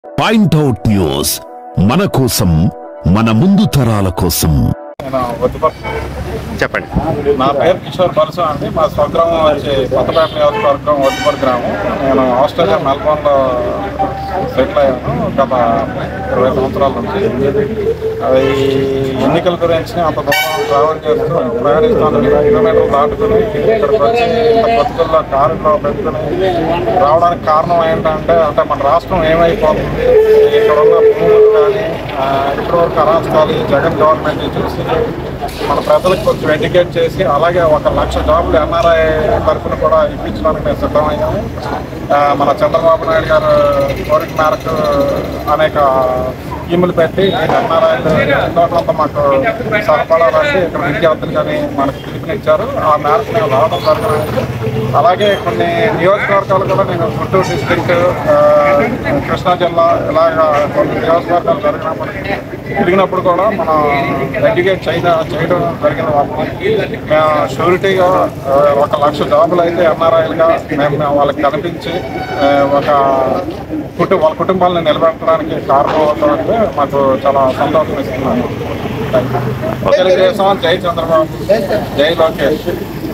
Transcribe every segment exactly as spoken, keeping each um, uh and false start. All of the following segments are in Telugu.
పాయింట్అవుట్ న్యూస్ మన కోసం మన ముందు తరాల కోసం. చెప్పండి. నా పేరు కిషోర్ బల్సు అండి. మా స్వగ్రామం వచ్చి కొత్తపేట నియోజకవర్గం వడ్డుపూడి గ్రామం. నేను ఆస్ట్రేలియా మెల్బోర్న్లో సెటిల్ అయ్యాను గత ఇరవై సంవత్సరాల నుంచి. అది ఎన్నికల గురించి అంత దూరం ట్రావెల్ చేస్తూ ప్రయాణిస్తాను. కిలోమీటర్లు దాటుకుని ఇక్కడికి వచ్చి ఇంత బతుకుల్లో కారులో పెట్టుకుని రావడానికి కారణం ఏంటంటే అంటే మన రాష్ట్రం ఏమైపోతుంది, ఇక్కడ ఉన్న భూములు కానీ ఇప్పటివరకు అరాచకాలు జగన్ గవర్నమెంట్ చూసి మన ప్రజలకు కొంచెం ఎడ్యుకేట్ చేసి అలాగే ఒక లక్ష జాబులు ఎన్ఆర్ఐ తరఫున కూడా ఇప్పించడానికి మేము సిద్ధమయ్యాము. మన చంద్రబాబు నాయుడు గారు కోరిక మేరకు అనేక స్కీములు పెట్టి ఎన్ఆర్ఐ కొంత మాకు సరఫరాలంటే ఇక్కడ విద్యార్థులు కానీ మనకు పిలుపునిచ్చారు. ఆ మేరకు మేము రావడం జరిగింది. అలాగే కొన్ని నియోజకవర్గాలు కూడా నేను గుంటూరు డిస్ట్రిక్ట్, కృష్ణా జిల్లా ఇలాగ కొన్ని నియోజకవర్గాలు జరిగినప్పుడు తిరిగినప్పుడు కూడా మనం ఎడ్యుకేట్ చేయడం చేయడం జరిగిన వాళ్ళకి మేము షూరిటీగా ఒక లక్ష జాబులు అయితే ఎన్ఆర్ఐలుగా మేము మేము వాళ్ళకి కనిపించి ఒక కుటుంబ వాళ్ళ కుటుంబాలను నిలబెట్టడానికి కారణం అవుతామంటే మాకు చాలా సంతోషం ఇస్తున్నాము. తెలుగుదేశం జై చంద్రబాబు, జై లోకేష్.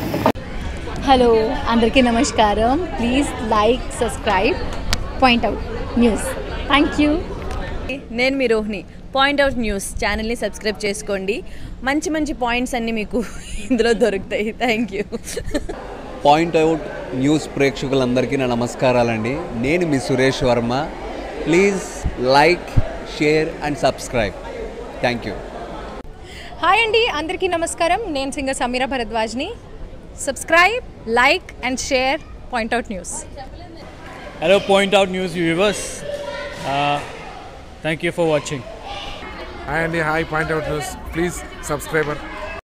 హలో, అందరికీ నమస్కారం. Please like, subscribe point out news. Thank you. నేను మీ రోహిణి. పాయింట్అవుట్ న్యూస్ ఛానల్ని సబ్స్క్రైబ్ చేసుకోండి. మంచి మంచి పాయింట్స్ అన్నీ మీకు ఇందులో దొరుకుతాయి. Thank you. పాయింట్అవుట్ న్యూస్ ప్రేక్షకులందరికీ నా నమస్కారాలండి. నేను మీ Suresh Varma. Please like, share and subscribe. Thank you. Hi అండి, అందరికీ నమస్కారం. నేను సింగర్ సమీరా భరద్వాజ్ని. Subscribe, like and share point out news. Hello Point Out News viewers. Uh, thank you for watching. Hi Andy, hi Point Out News. Please subscribe.